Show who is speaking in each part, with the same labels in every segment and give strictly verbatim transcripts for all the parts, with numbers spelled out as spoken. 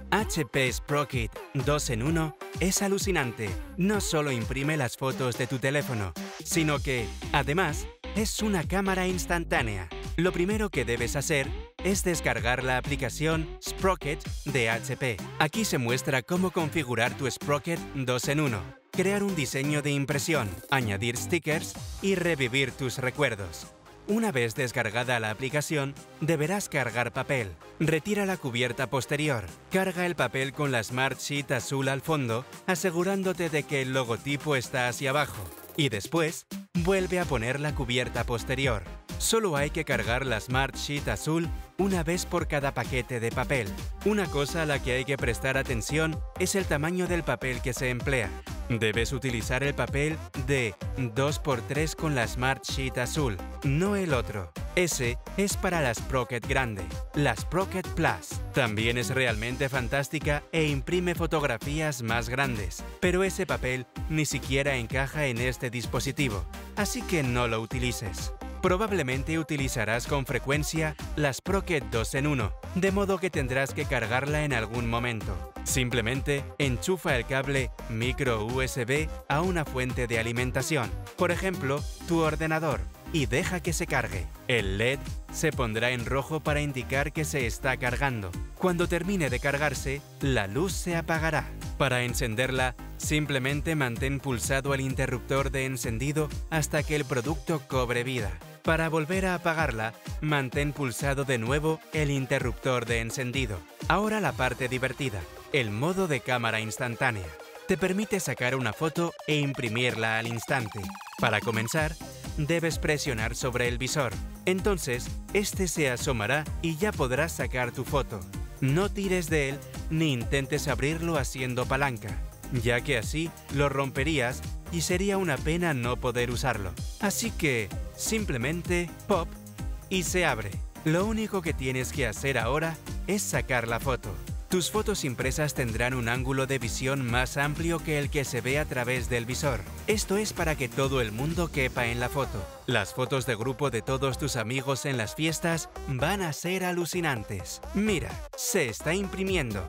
Speaker 1: H P Sprocket dos en uno es alucinante. No solo imprime las fotos de tu teléfono, sino que, además, es una cámara instantánea. Lo primero que debes hacer es descargar la aplicación Sprocket de H P. Aquí se muestra cómo configurar tu Sprocket dos en uno, crear un diseño de impresión, añadir stickers y revivir tus recuerdos. Una vez descargada la aplicación, deberás cargar papel. Retira la cubierta posterior. Carga el papel con la Smart Sheet azul al fondo, asegurándote de que el logotipo está hacia abajo. Y después, vuelve a poner la cubierta posterior. Solo hay que cargar la Smart Sheet azul una vez por cada paquete de papel. Una cosa a la que hay que prestar atención es el tamaño del papel que se emplea. Debes utilizar el papel de dos por tres con la Smart Sheet azul, no el otro. Ese es para la Sprocket grande, la Sprocket Plus. También es realmente fantástica e imprime fotografías más grandes, pero ese papel ni siquiera encaja en este dispositivo, así que no lo utilices. Probablemente utilizarás con frecuencia la Sprocket dos en uno, de modo que tendrás que cargarla en algún momento. Simplemente enchufa el cable micro U S B a una fuente de alimentación, por ejemplo, tu ordenador, y deja que se cargue. El L E D se pondrá en rojo para indicar que se está cargando. Cuando termine de cargarse, la luz se apagará. Para encenderla, simplemente mantén pulsado el interruptor de encendido hasta que el producto cobre vida. Para volver a apagarla, mantén pulsado de nuevo el interruptor de encendido. Ahora la parte divertida, el modo de cámara instantánea. Te permite sacar una foto e imprimirla al instante. Para comenzar, debes presionar sobre el visor. Entonces, este se asomará y ya podrás sacar tu foto. No tires de él ni intentes abrirlo haciendo palanca, ya que así lo romperías y sería una pena no poder usarlo. Así que, simplemente pop y se abre. Lo único que tienes que hacer ahora es sacar la foto. Tus fotos impresas tendrán un ángulo de visión más amplio que el que se ve a través del visor. Esto es para que todo el mundo quepa en la foto. Las fotos de grupo de todos tus amigos en las fiestas van a ser alucinantes. Mira, se está imprimiendo.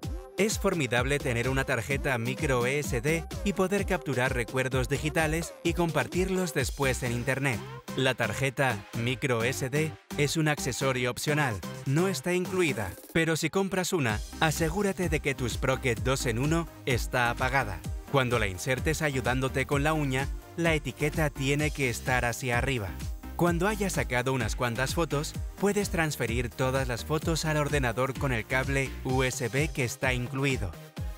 Speaker 1: Es formidable tener una tarjeta micro E S D y poder capturar recuerdos digitales y compartirlos después en Internet. La tarjeta micro E S D es un accesorio opcional, no está incluida, pero si compras una, asegúrate de que tu Sprocket dos en uno está apagada. Cuando la insertes ayudándote con la uña, la etiqueta tiene que estar hacia arriba. Cuando hayas sacado unas cuantas fotos, puedes transferir todas las fotos al ordenador con el cable U S B que está incluido.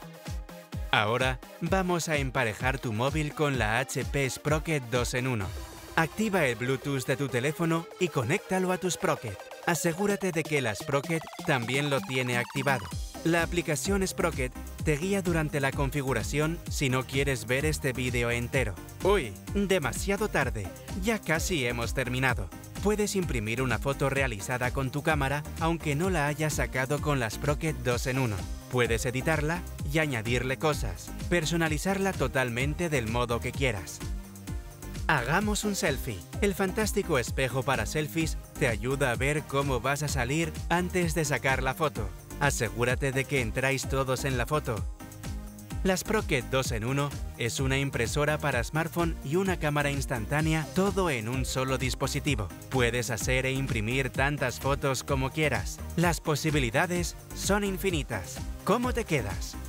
Speaker 1: Ahora vamos a emparejar tu móvil con la H P Sprocket dos en uno. Activa el Bluetooth de tu teléfono y conéctalo a tu Sprocket. Asegúrate de que la Sprocket también lo tiene activado. La aplicación Sprocket te guía durante la configuración si no quieres ver este vídeo entero. ¡Uy! Demasiado tarde. Ya casi hemos terminado. Puedes imprimir una foto realizada con tu cámara aunque no la hayas sacado con la Sprocket dos en uno. Puedes editarla y añadirle cosas, personalizarla totalmente del modo que quieras. Hagamos un selfie. El fantástico espejo para selfies te ayuda a ver cómo vas a salir antes de sacar la foto. Asegúrate de que entráis todos en la foto. La Sprocket dos en uno es una impresora para smartphone y una cámara instantánea, todo en un solo dispositivo. Puedes hacer e imprimir tantas fotos como quieras. Las posibilidades son infinitas. ¿Cómo te quedas?